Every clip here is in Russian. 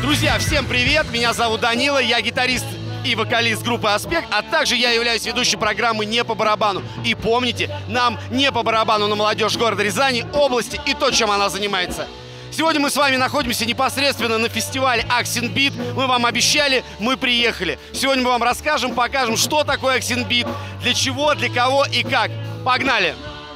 Друзья, всем привет! Меня зовут Данила, я гитарист и вокалист группы «Аспект», а также я являюсь ведущим программы «Не по барабану». И помните, нам не по барабану на молодежь города Рязани, области и то, чем она занимается. Сегодня мы с вами находимся непосредственно на фестивале Аксен Бит. Мы вам обещали, мы приехали. Сегодня мы вам расскажем, покажем, что такое Аксен Бит, для чего, для кого и как. Погнали!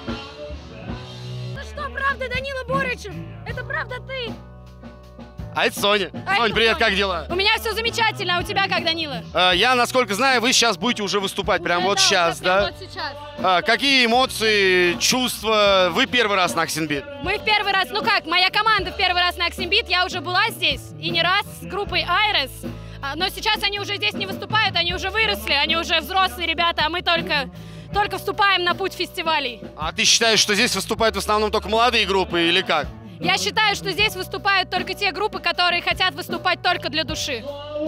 Это что, правда, Данила Борычев? Это правда ты? А это Соня. Сонь, привет, как дела? У меня все замечательно, а у тебя как, Данила? Я, насколько знаю, вы сейчас будете уже выступать, прямо вот сейчас, да? Вот сейчас. Какие эмоции, чувства? Вы первый раз на Аксен Бит? Мы в первый раз, ну как, моя команда в первый раз на Аксен Бит, я уже была здесь, и не раз с группой Айрес, но сейчас они уже здесь не выступают, они уже выросли, они уже взрослые ребята, а мы только вступаем на путь фестивалей. А ты считаешь, что здесь выступают в основном только молодые группы или как? Я считаю, что здесь выступают только те группы, которые хотят выступать только для души.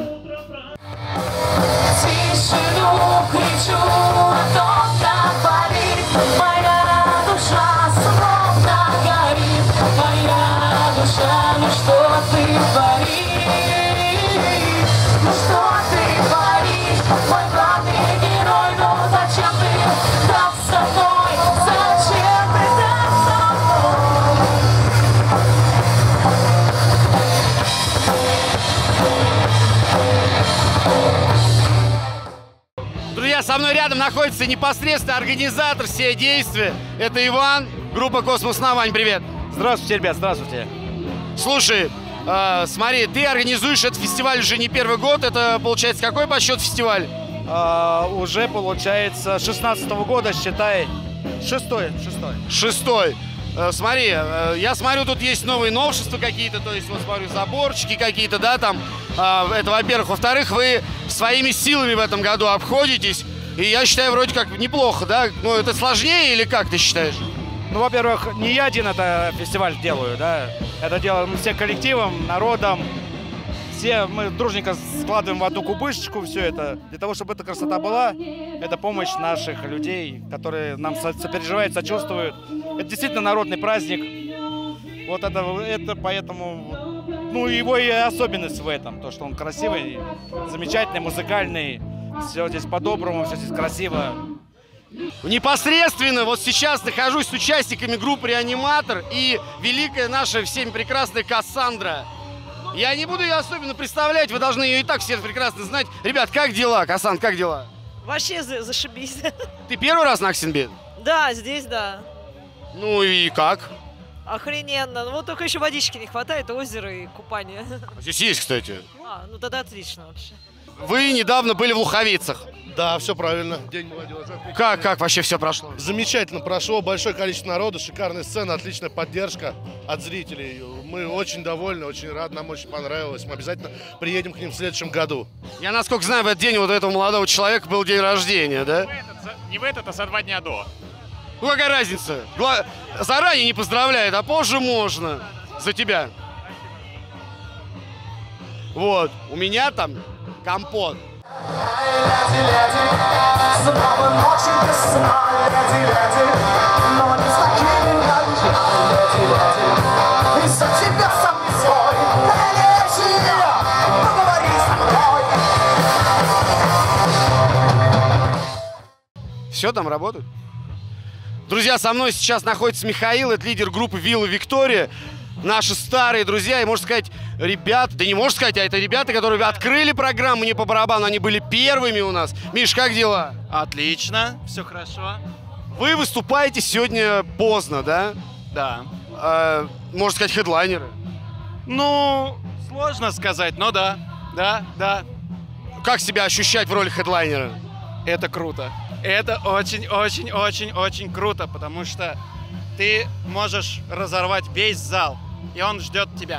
Тишину кричу, кто-то парит, моя душа словно горит, моя душа, ну что ты творишь, ну что ты творишь, мой главный герой, ну зачем ты так со мной, зачем ты так со мной? Друзья, со мной рядом находится непосредственно организатор всех действий. Это Иван, группа «Космос на». Вань, привет. Здравствуйте, ребят, здравствуйте. Слушай, смотри, ты организуешь этот фестиваль уже не первый год. Это, получается, какой по счету фестиваль? Уже, получается, 16-го года, считай, шестой. Смотри, я смотрю, тут есть новые новшества какие-то, то есть, вот смотрю, заборчики какие-то, да, там, это, во-первых. Во-вторых, вы своими силами в этом году обходитесь, и я считаю, вроде как неплохо, да? Ну, это сложнее или как ты считаешь? Ну, во-первых, не я один это фестиваль делаю, да, это делаем мы все коллективом, народом, все мы дружненько складываем в одну кубышечку все это, для того, чтобы эта красота была, это помощь наших людей, которые нам сопереживают, сочувствуют. Это действительно народный праздник, вот это поэтому, ну, его и особенность в этом, то, что он красивый, замечательный, музыкальный, все здесь по-доброму, все здесь красиво. Непосредственно вот сейчас нахожусь с участниками группы «Реаниматор» и великая наша всеми прекрасная Кассандра. Я не буду ее особенно представлять, вы должны ее и так все прекрасно знать. Ребят, как дела? Кассандра, как дела? Вообще зашибись. Ты первый раз на Аксен Бит? Да, здесь да. Ну и как? Охрененно. Ну вот только еще водички не хватает, озера и купания. Здесь есть, кстати. Ну тогда отлично вообще. Вы недавно были в Луховицах. Да, все правильно. День молодежи. Как вообще все прошло? Замечательно прошло. Большое количество народу, шикарная сцена, отличная поддержка от зрителей. Мы очень довольны, очень рады, нам очень понравилось. Мы обязательно приедем к ним в следующем году. Я, насколько знаю, в этот день вот этого молодого человека был день рождения, да? Не в этот, а за 2 дня до. Ну какая разница? Заранее не поздравляет, а позже можно. За тебя. Вот, у меня там компот. Все там работает? Друзья, со мной сейчас находится Михаил, это лидер группы «Вилла Виктория». Наши старые друзья, и можно сказать, ребята, да не можно сказать, а это ребята, которые открыли программу «Не по барабану», они были первыми у нас. Миш, как дела? Отлично, все хорошо. Вы выступаете сегодня поздно, да? Да. Можно сказать, хедлайнеры. Ну, сложно сказать, но да. Да. Как себя ощущать в роли хедлайнера? Это круто. Это очень круто, потому что ты можешь разорвать весь зал, и он ждет тебя.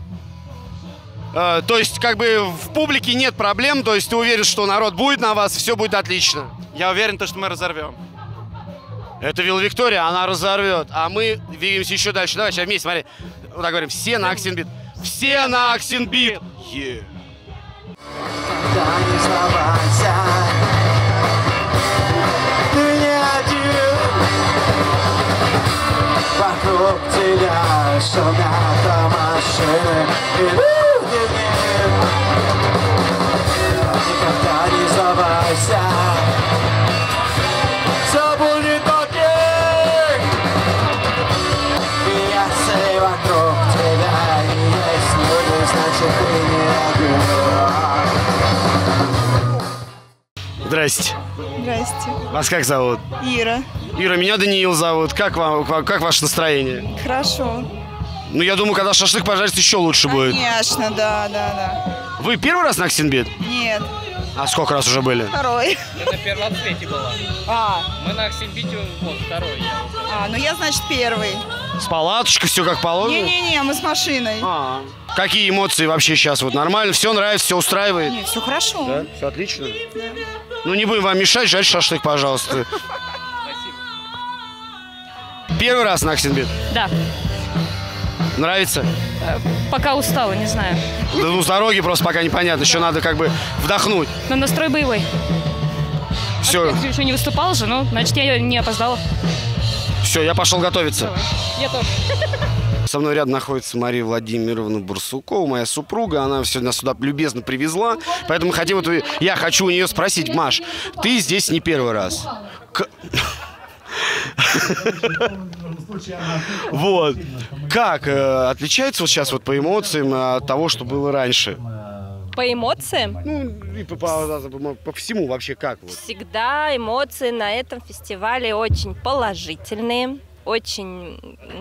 То есть, как бы в публике нет проблем, то есть ты уверен, что народ будет на вас, все будет отлично? Я уверен, что мы разорвем. Это Вилла Виктория, она разорвет, а мы двигаемся еще дальше. Давай сейчас вместе, смотри. Вот так говорим, все на Аксен Бит. Все на Аксен Бит! Вокруг тебя шумят машины, и люди Никогда не сдавайся. Все будет окей. Если вокруг тебя есть люди, значит ты не один. Здрасте. Здрасте. Вас как зовут? Ира. Ира, меня Даниил зовут. Как ваше настроение? Хорошо. Ну, я думаю, когда шашлык пожарится, еще лучше будет. Конечно, да. Вы первый раз на Аксенбит? Нет. А сколько раз уже были? Второй. Я на первом цвете была. Мы на Аксенбите, вот, второй. Ну я, значит, первый. С палаточкой, все как положено? Не-не-не, мы с машиной. Какие эмоции вообще сейчас? Вот нормально? Все нравится, все устраивает? Нет, все хорошо. Да? Все отлично? Да. Ну, не будем вам мешать, жарить шашлык, пожалуйста. Первый раз на Аксенбит? Да. Нравится? Пока устала, не знаю. Да, ну, с дороги просто пока непонятно, еще надо как бы вдохнуть. Но настрой боевой. Все. Ты еще не выступала же, ну, значит, я не опоздала. Все, я пошел готовиться. Я тоже. Со мной рядом находится Мария Владимировна Барсукова, моя супруга. Она сегодня нас сюда любезно привезла. Поэтому я хочу у нее спросить: Маш, ты здесь не первый раз. Вот. Как отличается вот сейчас вот по эмоциям от того, что было раньше? По эмоциям? Ну, и по всему вообще как? Вот? Всегда эмоции на этом фестивале очень положительные, очень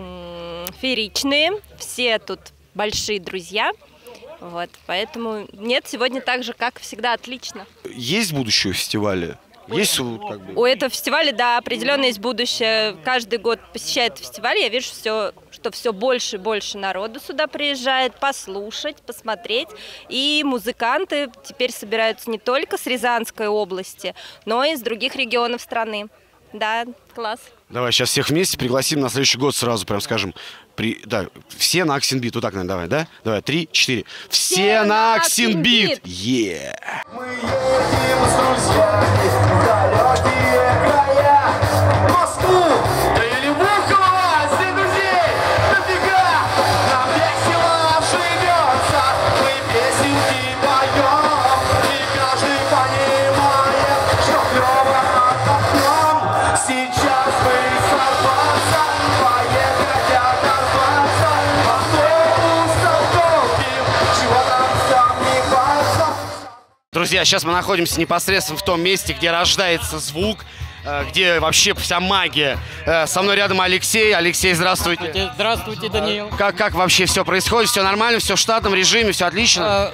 фееричные. Все тут большие друзья. Вот, поэтому нет, сегодня так же, как всегда, отлично. Есть будущее у фестиваля? Есть как бы... У этого фестиваля, да, определенно есть будущее. Каждый год посещает фестиваль, я вижу, что все больше и больше народу сюда приезжает послушать, посмотреть. И музыканты теперь собираются не только с Рязанской области, но и из других регионов страны. Да, класс. Давай сейчас всех вместе пригласим на следующий год сразу, прям скажем. Да, все на Аксенбит. Вот так, наверное, давай, да? Давай, 3, 4. Все на Аксенбит! Yeah. Мы едем с друзьями в далекие края, в Москву, да или Пулково, среди друзей, нафига, нам весело живется, мы песенки поем, и каждый понимает, что клево отдохнем, сейчас бы сорваться, поехать оторваться, автобусом долгим, чего нам сомневаться. Друзья, сейчас мы находимся непосредственно в том месте, где рождается звук, где вообще вся магия. Со мной рядом Алексей. Алексей, здравствуйте. Здравствуйте, Даниил. Как вообще все происходит? Все нормально, все в штатном режиме, все отлично?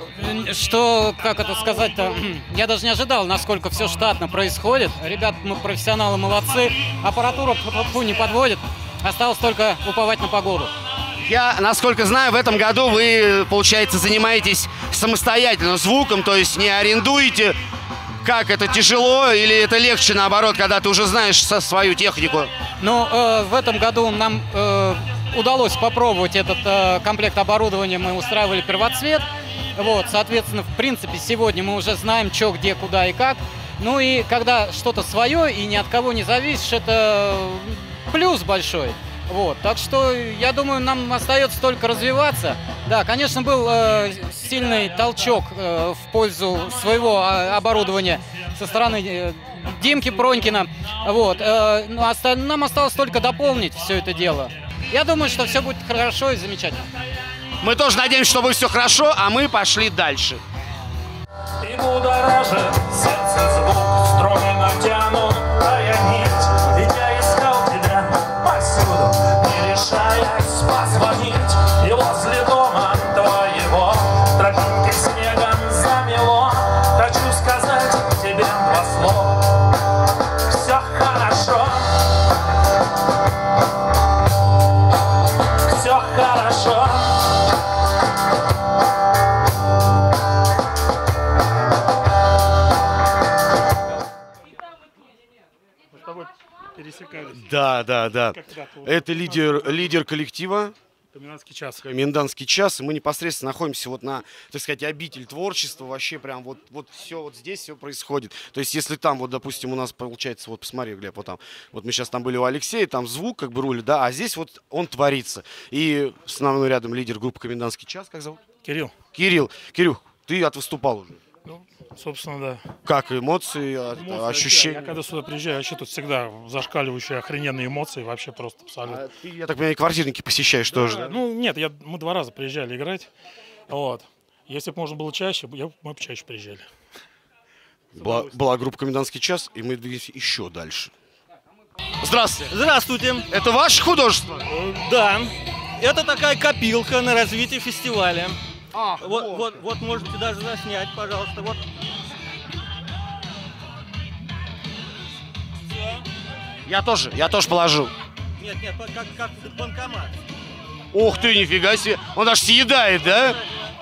Как это сказать-то? Я даже не ожидал, насколько все штатно происходит. Ребят, мы профессионалы, молодцы. Аппаратура не подводит. Осталось только уповать на погоду. Я, насколько знаю, в этом году вы, получается, занимаетесь самостоятельно звуком, то есть не арендуете. Как это, тяжело или это легче, наоборот, когда ты уже знаешь свою технику? Ну, в этом году нам удалось попробовать этот комплект оборудования. Мы устраивали первоцвет. Вот, соответственно, в принципе, сегодня мы уже знаем, что, где, куда и как. Ну и когда что-то свое и ни от кого не зависишь, это плюс большой. Вот, так что, я думаю, нам остается только развиваться. Да, конечно, был сильный толчок в пользу своего оборудования со стороны Димки Пронькина. Вот, нам осталось только дополнить все это дело. Я думаю, что все будет хорошо и замечательно. Мы тоже надеемся, что будет все хорошо, а мы пошли дальше. И будоражит сердце звук, струны натянутая нить. Ведь я искал тебя повсюду, не решаясь позвонить. И возле дома твоего тропинки снегом замело. Хочу сказать тебе два слова. Все хорошо. Все хорошо. Да. Это лидер коллектива. Комендантский час. Комендантский час. И мы непосредственно находимся вот на, так сказать, обитель творчества. Вообще прям вот все вот здесь все происходит. То есть если там, вот, допустим, у нас получается, вот посмотри, Глеб, вот там. Вот мы сейчас там были у Алексея, там звук как бы рулит, да, а здесь вот он творится. И с нами рядом лидер группы «Комендантский час». Как зовут? Кирилл. Кирилл, Ты отвыступал уже. Ну, собственно, да. Как эмоции, ощущения? Я когда сюда приезжаю, вообще тут всегда зашкаливающие охрененные эмоции, вообще просто абсолютно. Ты, я так понимаю, квартирники посещаешь тоже, да? Ну, нет, мы 2 раза приезжали играть. Вот. Если бы можно было чаще, мы бы чаще приезжали. Была группа «Комендантский час», и мы двигались еще дальше. Здравствуйте. Здравствуйте. Это ваше художество? Да. Это такая копилка на развитие фестиваля. Вот можете даже заснять, пожалуйста. Вот. Я тоже положу. Нет, как банкомат. Ух ты, нифига себе. Он аж съедает, да?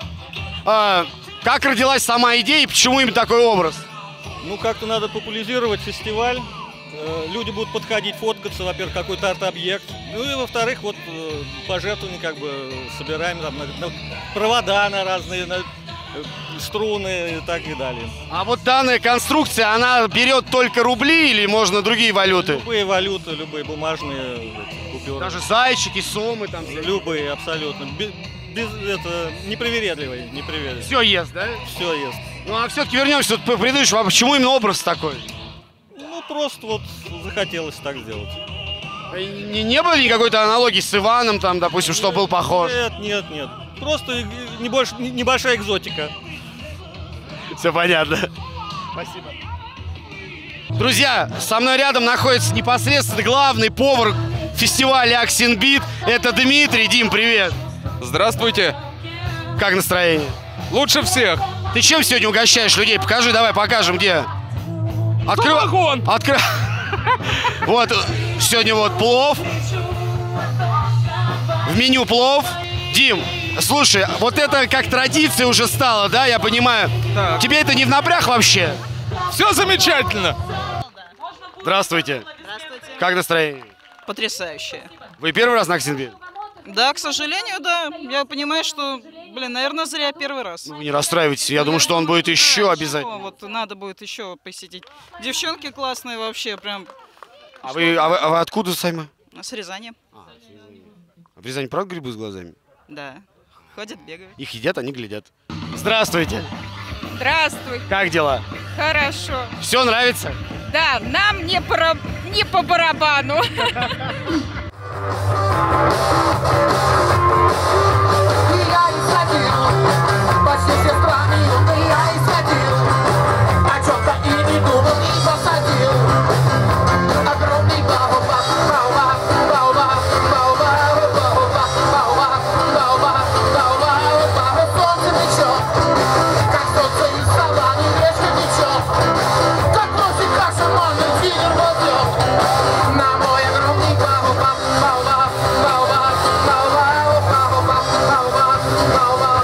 Как родилась сама идея и почему именно такой образ? Ну, как-то надо популяризировать фестиваль. Люди будут подходить, фоткаться, во-первых, какой-то арт-объект. Ну и во-вторых, вот пожертвования как бы собираем там на провода на разные, на струны и так и далее. А вот данная конструкция, она берет только рубли или можно другие валюты? Любые валюты, любые бумажные купюры. Даже зайчики, сомы там? Любые, абсолютно. Непривередливый, непривередливый. Все ест, да? Все ест. Ну а все-таки вернемся к предыдущему. А почему именно образ такой? Ну, просто вот захотелось так сделать. Не было никакой-то аналогии с Иваном, там, допустим, что был похож? Нет. Просто небольшая экзотика. Все понятно. Спасибо. Друзья, со мной рядом находится непосредственно главный повар фестиваля Аксенбит. Это Дмитрий. Дим, привет. Здравствуйте. Как настроение? Лучше всех. Ты чем сегодня угощаешь людей? Покажи, давай покажем, где. Самогон! Вот, сегодня вот плов. В меню плов. Дим, слушай, вот это как традиция уже стала, да, я понимаю. Так. Тебе это не в напряг вообще? Все замечательно. Здравствуйте. Здравствуйте. Как настроение? Потрясающе. Вы первый раз на Аксенбит? Да, к сожалению, да. Я понимаю, что, наверное, зря первый раз. Вы не расстраивайтесь, я думаю, что он будет еще обязательно. Вот надо будет еще посетить. Девчонки классные вообще, прям. А вы откуда сами? С Рязани. В Рязани правда грибы с глазами? Да. Ходят, бегают. Их едят, они глядят. Здравствуйте. Здравствуй. Как дела? Хорошо. Все нравится? Да, нам не по барабану. Почти все страны я исходил, о чем-то и не думал, и посадил. Огромный баобаб, баобаб, баобаб, баобаб, баобаб, баобаб, баобаб, баобаб, баобаб. Солнце течет, как солнце из саванны вечно течет, как носит каша манный дилер возьмет. На мой огромный баобаб, баобаб, баобаб, баобаб, баобаб, баобаб, баобаб.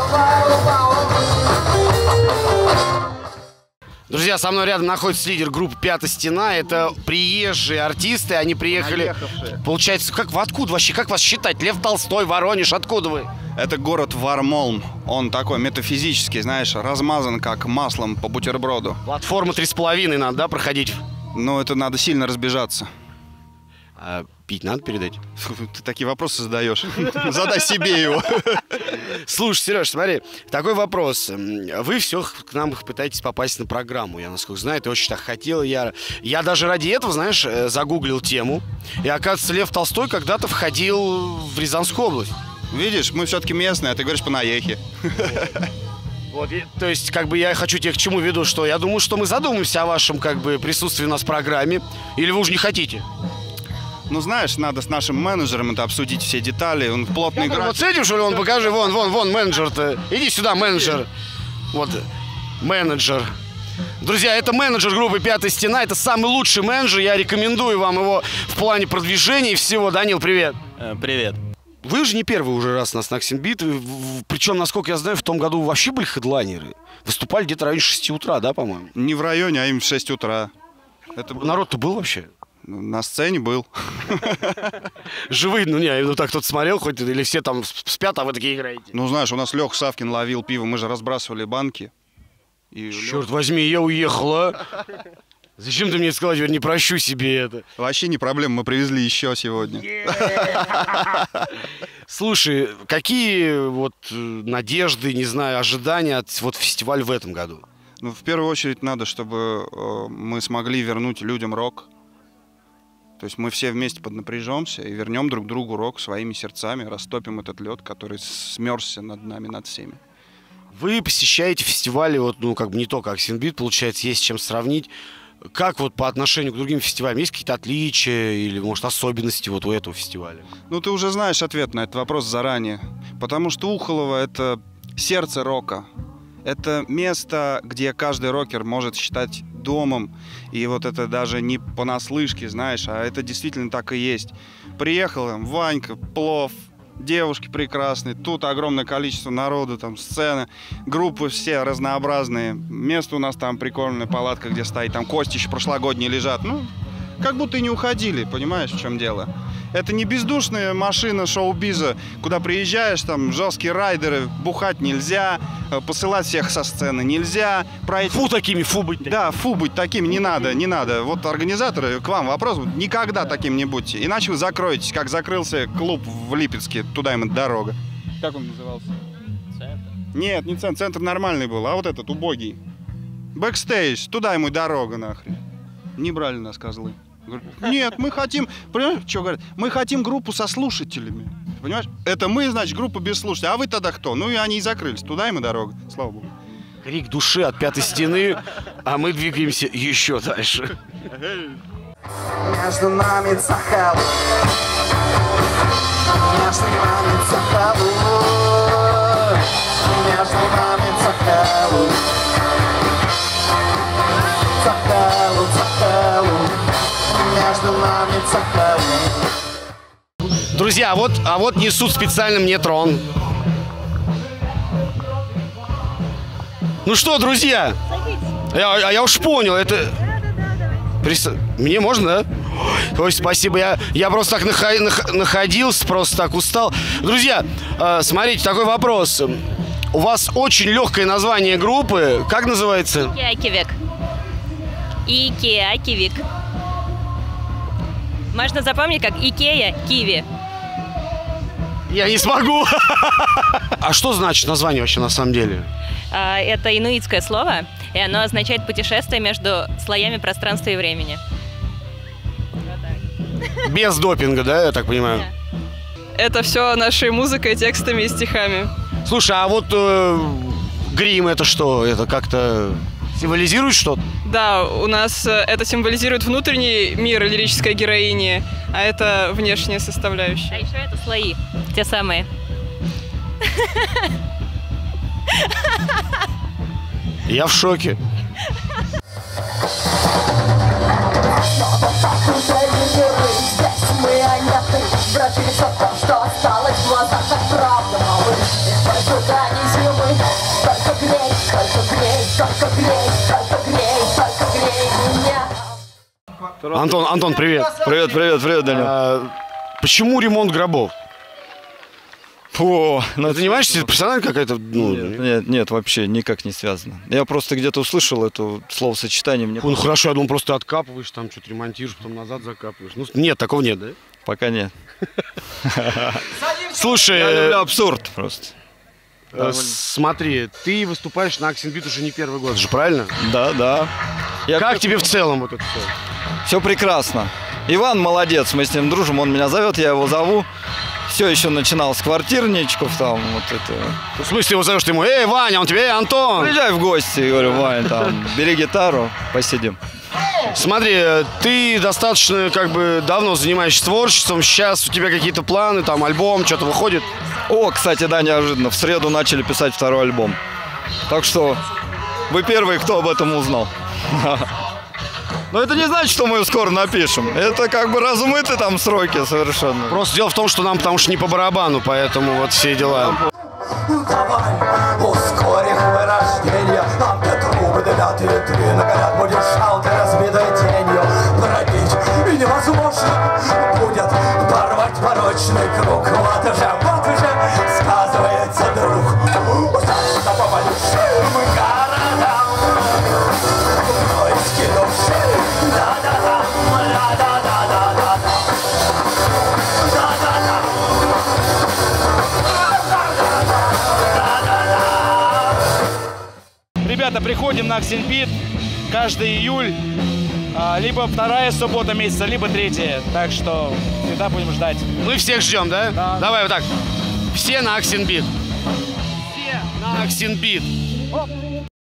Друзья, со мной рядом находится лидер группы «Пятая стена». Это приезжие артисты, они приехали... Наехавшие. Получается, откуда вообще, как вас считать? Лев Толстой, Воронеж, откуда вы? Это город Вармолм. Он такой метафизический, знаешь, размазан как маслом по бутерброду. Платформу 3,5 надо, да, проходить? Ну, это надо сильно разбежаться. А пить надо передать? Ты такие вопросы задаешь. Задай себе его. Слушай, Сереж, смотри, такой вопрос. Вы все к нам пытаетесь попасть на программу, я насколько знаю, ты очень так хотел. Я даже ради этого, знаешь, загуглил тему. И оказывается, Лев Толстой когда-то входил в Рязанскую область. Видишь, мы все-таки местные, а ты говоришь понаехи. Вот, то есть, как бы я хочу тебе к чему веду, что я думаю, что мы задумаемся о вашем, как бы, присутствии у нас в программе. Или вы уже не хотите? Ну, знаешь, надо с нашим менеджером это обсудить все детали. Он плотный график. Вот с этим, что ли, он покажи, вон, менеджер-то. Иди сюда, менеджер. Вот, менеджер. Друзья, это менеджер группы «Пятая стена». Это самый лучший менеджер. Я рекомендую вам его в плане продвижения и всего. Данил, привет. Привет. Вы же не первый уже раз у нас на Аксенбит. Причем, насколько я знаю, в том году вообще были хедлайнеры. Выступали где-то в районе 6 утра, да, по-моему? Не в районе, а именно в 6 утра. Это народ-то был вообще? На сцене был. Живые, ну не, ну так кто-то смотрел хоть, или все там спят, а вы такие играете? Ну знаешь, у нас Леха Савкин ловил пиво, мы же разбрасывали банки. И черт возьми, я уехала. Зачем ты мне сказал, теперь не прощу себе это? Вообще не проблема, мы привезли еще сегодня. Слушай, какие вот надежды, не знаю, ожидания от вот фестиваля в этом году? Ну, в первую очередь надо, чтобы мы смогли вернуть людям рок. То есть мы все вместе поднапряжемся и вернем друг другу рок своими сердцами, растопим этот лед, который смерзся над нами, над всеми. Вы посещаете фестивали, вот, ну, как бы не только Аксенбит, получается, есть с чем сравнить. Как вот по отношению к другим фестивалям? Есть какие-то отличия или, может, особенности вот у этого фестиваля? Ну, ты уже знаешь ответ на этот вопрос заранее. Потому что Ухолово — это сердце рока. Это место, где каждый рокер может считать домом. И вот это даже не понаслышке, знаешь, а это действительно так и есть. Приехал там Ванька, плов, девушки прекрасные, тут огромное количество народу, там сцены, группы все разнообразные. Место у нас там прикольная палатка, где стоит, там кости еще прошлогодние лежат. Ну, как будто и не уходили, понимаешь, в чем дело? Это не бездушная машина шоу-биза, куда приезжаешь, там жесткие райдеры, бухать нельзя, посылать всех со сцены нельзя. Фу такими, фу быть такими. Да, фу быть такими не надо, не надо. Вот организаторы, к вам вопрос, никогда таким не будьте. Иначе вы закроетесь, как закрылся клуб в Липецке, туда им дорога. Как он назывался? Центр. Нет, не центр, центр нормальный был, а вот этот убогий. Бэкстейдж, туда ему дорога нахрен. Не брали нас козлы. Нет, мы хотим, понимаешь, что говорят? Мы хотим группу со слушателями, понимаешь? Это мы, значит, группа без слушателей, а вы тогда кто? Ну и они и закрылись, туда им и дорога, слава богу. Крик души от пятой стены, а мы двигаемся еще дальше. Между нами цахал, между нами цахал, между нами цахал, цахал, цахал. Между нами цахал. Друзья, а вот несут специально мне трон. Ну что, друзья? Я уж понял, это... Мне можно, да? Ой, спасибо, я просто так находился, просто так устал. Друзья, смотрите, такой вопрос. У вас очень легкое название группы. Как называется? Икеакивик. Икеакивик. Можно запомнить как Икея Киви. Я не смогу. А что значит название вообще на самом деле? Это инуитское слово, и оно означает путешествие между слоями пространства и времени. Без допинга, да, я так понимаю? Да. Это все нашей музыкой, текстами и стихами. Слушай, а вот грим это что? Это как-то символизирует что-то? Да, у нас это символизирует внутренний мир лирической героини, а это внешняя составляющая. А еще это слои, те самые. Я в шоке. Антон, привет. Привет, Данил. Почему ремонт гробов? О, ты занимаешься профессионально какая-то? Нет, вообще никак не связано. Я просто где-то услышал это словосочетание. Ну хорошо, я думал, просто откапываешь, там что-то ремонтируешь, потом назад закапываешь. Ну нет, такого нет, да? Пока нет. Слушай, я люблю абсурд просто. Смотри, ты выступаешь на Аксенбит уже не первый год же, правильно? Да. Как тебе в целом вот это все? Все прекрасно. Иван молодец, мы с ним дружим, он меня зовет, я его зову. Все еще начинал с квартирничков там, вот это. В смысле его зовешь, ты ему, эй, Ваня, он тебе, эй, Антон. Приезжай в гости, говорю, Ваня, там, бери гитару, посидим. Смотри, ты достаточно как бы давно занимаешься творчеством, сейчас у тебя какие-то планы, там, альбом, что-то выходит? О, кстати, да, неожиданно, в среду начали писать второй альбом. Так что вы первые, кто об этом узнал. Но это не значит, что мы его скоро напишем. Это как бы размыты там сроки совершенно. Просто дело в том, что нам потому что не по барабану, поэтому вот все дела. Давай, ускорим вырождение. Нам те трубы дымят и витрины горят. Будешь шалкой разбитой тенью бродить. И невозможно будет порвать порочный круг. Вот уже сказывается друг. Устал по большим городам. Поиски души. ребята, приходим на Аксенбит каждый июль. Либо вторая суббота месяца, либо третья. Так что всегда будем ждать. Мы всех ждем, да? Да. Давай вот так. Все на Аксенбит. Все на Аксенбит.